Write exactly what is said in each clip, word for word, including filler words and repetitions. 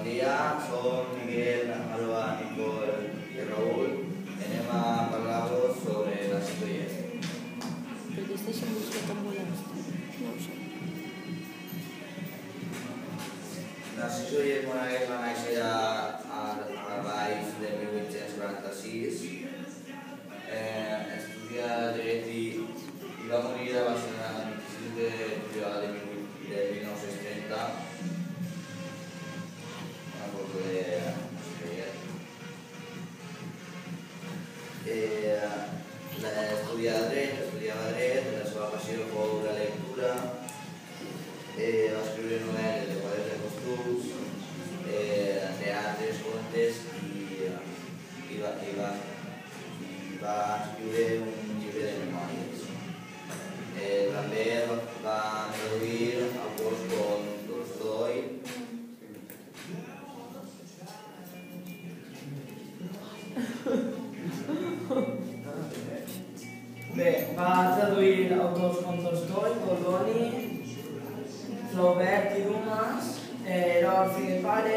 Bon dia, som Miguel, Alba, Nicole i Raül. Anem a parlar-vos sobre la Citroën. Per què està això música tan volant? No ho sé. La Citroën va néixer a baix de mil vuit-cents quaranta-sis. Estudia dret i va morir a Barcelona el vint-i-sis de juliol de mil nou-cents trenta. Una foto de la Citroën. Estudiava dret, estudiava dret, la seva passió fou la lectura, va escriure novel·les de quadres de costums, teatres, contes i va escriure un llibre de memòries. També va traduir autors com Tolstoi. Bé, va traduir autors com Tolstoi, Goldoni, Flaubert i Dumas, era orfe de pare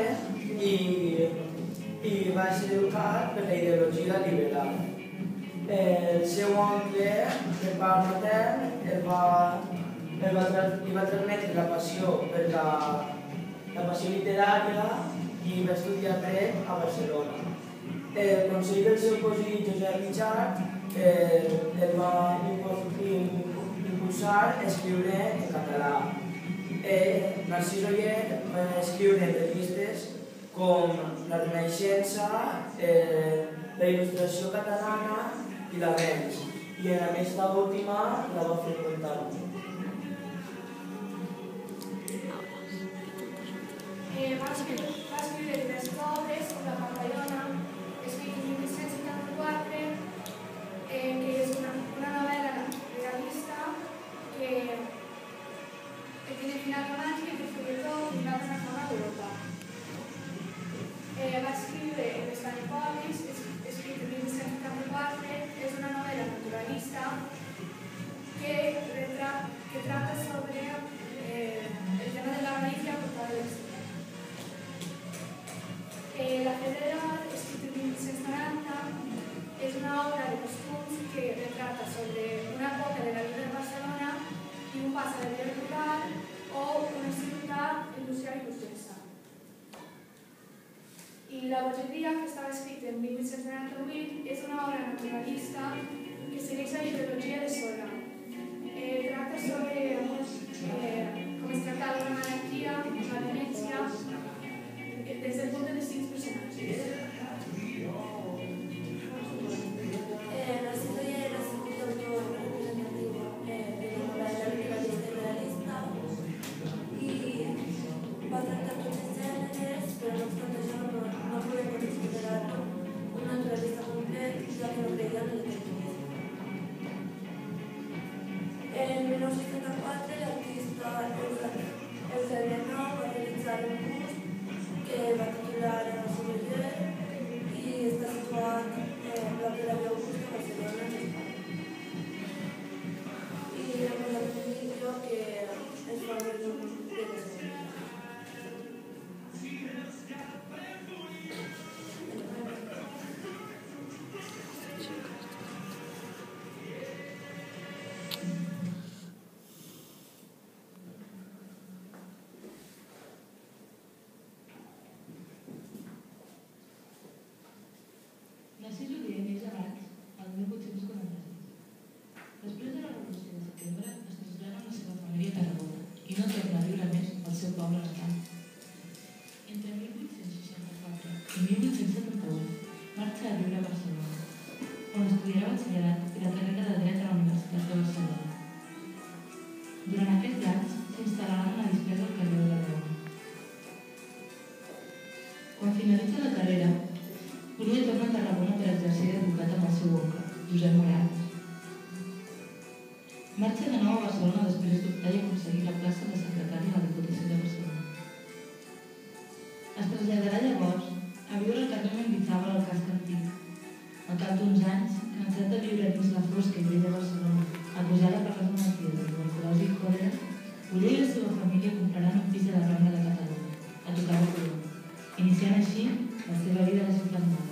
i va ser educat per la ideologia liberal. El seu oncle, per part matern, li va transmetre la passió per la passió literària i va estudiar dret a Barcelona. El consell del seu cosí Josep Richard el va impulsar a escriure en català. Narcís Oller va escriure revistes com La Renaixença, La Il·lustració catalana i l'Avenç, i en aquesta última la va freqüentar. Va escriure diverses obres com La Papallona, escrit en mil vuit-cents setanta-quatre, que és una novel·la realista que tiene final romàntic i que sobretot trata una zona d'Europa. Va escriure Les Canipolis, escrit en mil vuit-cents setanta-quatre, és una novel·la naturalista que trata sobre el tema de la Galicia portada a l'exterior. La Federal, escrit en mil vuit-cents noranta, és una obra de costums que retrata sobre una època de la vida de Barcelona i un pas a la vida rural o una ciutat industrial i burgesa. I La Bogeria, que estava escrita en mil vuit-cents noranta-vuit, és una obra naturalista que segueix la ideologia de Sola. Tracta sobre com es tractava una malaltia, la demència, des del punt de vista dels personatges. La Citroën era el segundo autor representativo de la novel·la naturalista i realista i va tractar tots els gèneres, però no obstant això no podem considerar-lo un naturalista complet, ja que no creia en el determinisme. En mil nou-cents setanta-quatre l'artista Eugène Arnau va realitzar un bust que va titular a Soler i està situat en la Plaça Augusta, Barcelona, Espanya. I hem posat un vídeo que es fa un resum de les obres. Narcís Oller neix a Valls el mil vuit-cents quaranta-sis. Després de la Revolució de Setembre es trasllada amb la seva família a Tarragona i no torna a viure més al seu poble natal. Entre mil vuit-cents seixanta-quatre i mil vuit-cents setanta-u marxa a viure a Barcelona, on estudiarà batxillerat i la carrera de Dret a la Universitat de Barcelona. Durant aquests anys s'instal·larà en la discreta del carrer de la Reunió. Quan finalitza la carrera, Oller torna a Tarragona per exercir d'advocat amb el seu oncle, Josep Morales. Marxa de nou a Barcelona després d'optar i aconseguir la plaça de secretari a la Diputació de Barcelona. Es traslladarà llavors a viure al carrer Mendizábal al casc antic. Al cap d'uns anys, cansat de viure dins la fosca i vella Barcelona, acusada per les malalties de tuberculosi i còlera, Oller i la seva família compraran un pis a la Rambla de Catalunya, a tocar de Colom, i iniciant així la seva vida a la ciutat nova.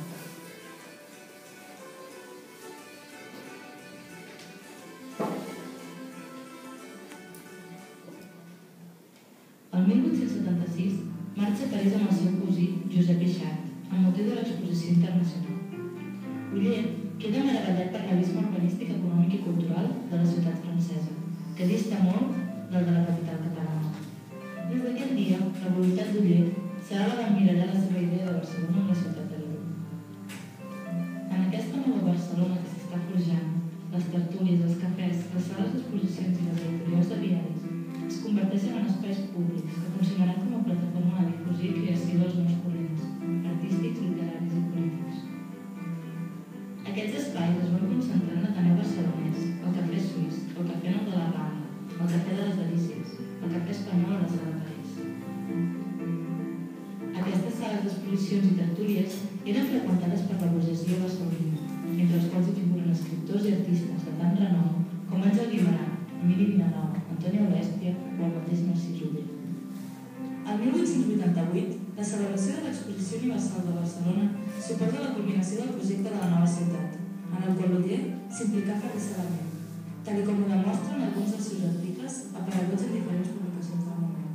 El mil vuit-cents setanta-sis marxa a París amb el seu cosí Josep Ixart, amb motiu de l'exposició internacional. Uller queda meravellat per l'abisme urbanístic, econòmic i cultural de la ciutat francesa, que dista molt del de la capital catalana. Des d'aquell dia, la voluntat d'Uller serà la d'emmirallar la seva idea de Barcelona en la ciutat de l'Europa. En aquesta nova Barcelona que s'està forjant, les tertúlies, els cafès, les sales d'exposicions i les editorials de diaris es converteixen en espais públics que funcionaran com a plataforma de difusió i creació dels nous corrents artístics, literaris i polítics. Aquests espais es van concentrar en l'Ateneu Barcelonès, el Cafè Suís, el Cafè Nou de la Rambla, el Cafè de les Delícies, el Cafè Espanyol a la Sala París. Aquestes sales d'exposicions i tertúlies eren freqüentades per la burgesia barcelonina, entre els quals hi figuren escriptors i artistes de tant renom com Àngel Guimerà, Emili Vinaròs, Antonio Bèstia o el mateix Narcís Oller. El mil vuit-cents vuitanta-vuit, la celebració de l'Exposició Universal de Barcelona suposa la culminació del projecte de la nova ciutat, en el qual Oller s'implica ferrissadament, tal com ho demostren alguns dels seus articles apareguts en diferents publicacions del moment.